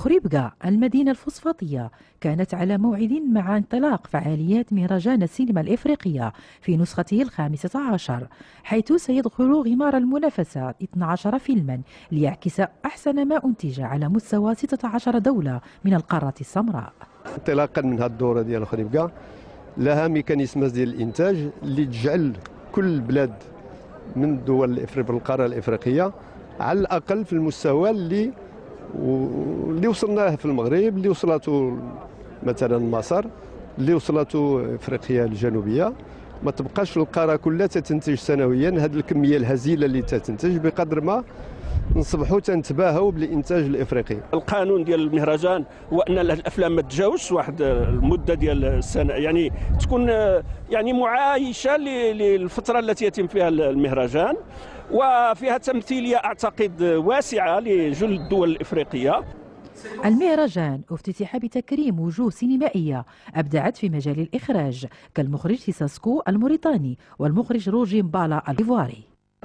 خريبكا المدينة الفوسفاتية كانت على موعد مع انطلاق فعاليات مهرجان السينما الإفريقية في نسخته ال15، حيث سيدخل غمار المنافسة 12 فيلما ليعكس أحسن ما أنتج على مستوى 16 دولة من القارة السمراء. انطلاقا من هذه الدورة ديال خريبكا لها ميكانيزمات ديال الإنتاج اللي تجعل كل البلاد من الدول القارة الإفريقية على الأقل في المستوى اللي وصلناه في المغرب، اللي وصلته مثلا مصر، اللي وصلته افريقيا الجنوبيه. ما تبقاش في القاره كلها تنتج سنويا هذه الكميه الهزيله اللي تنتج، بقدر ما نصبحوا تنتباهوا بالانتاج الافريقي. القانون ديال المهرجان هو ان الافلام ما تتجاوزش واحد المده ديال السنه، يعني تكون يعني معايشه للفتره التي يتم فيها المهرجان، وفيها تمثيليه اعتقد واسعه لجل الدول الافريقيه. المهرجان افتتح بتكريم وجوه سينمائية أبدعت في مجال الإخراج كالمخرج سيساسكو الموريتاني والمخرج روجي مبالا الإيفواري.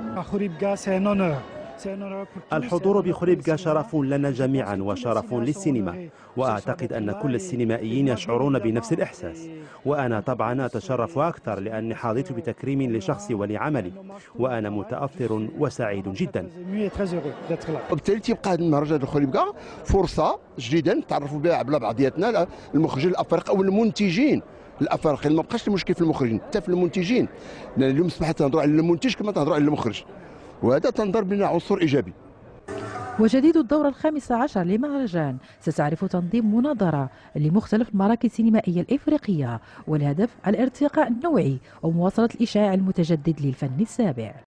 الحضور بخريبكا شرف لنا جميعا وشرف للسينما، وأعتقد أن كل السينمائيين يشعرون بنفس الإحساس، وأنا طبعا أتشرف أكثر لأني حظيت بتكريم لشخصي ولعملي، وأنا متأثر وسعيد جدا. وبالتالي تيبقى هذا المهرجان خريبكا فرصة جديدة نتعرفوا بها على بعضياتنا، المخرجين الأفارقة أو المنتجين الأفارقة. ما بقاش المشكل في المخرجين، حتى في المنتجين، لأن اليوم أصبحت تهضروا على المنتج كما تهضروا على المخرج، وهذا تنضرب لنا عنصر إيجابي. وجديد الدورة ال15 لمهرجان ستعرف تنظيم مناظرة لمختلف المراكز السينمائية الإفريقية، والهدف الارتقاء النوعي ومواصلة الإشعاع المتجدد للفن السابع.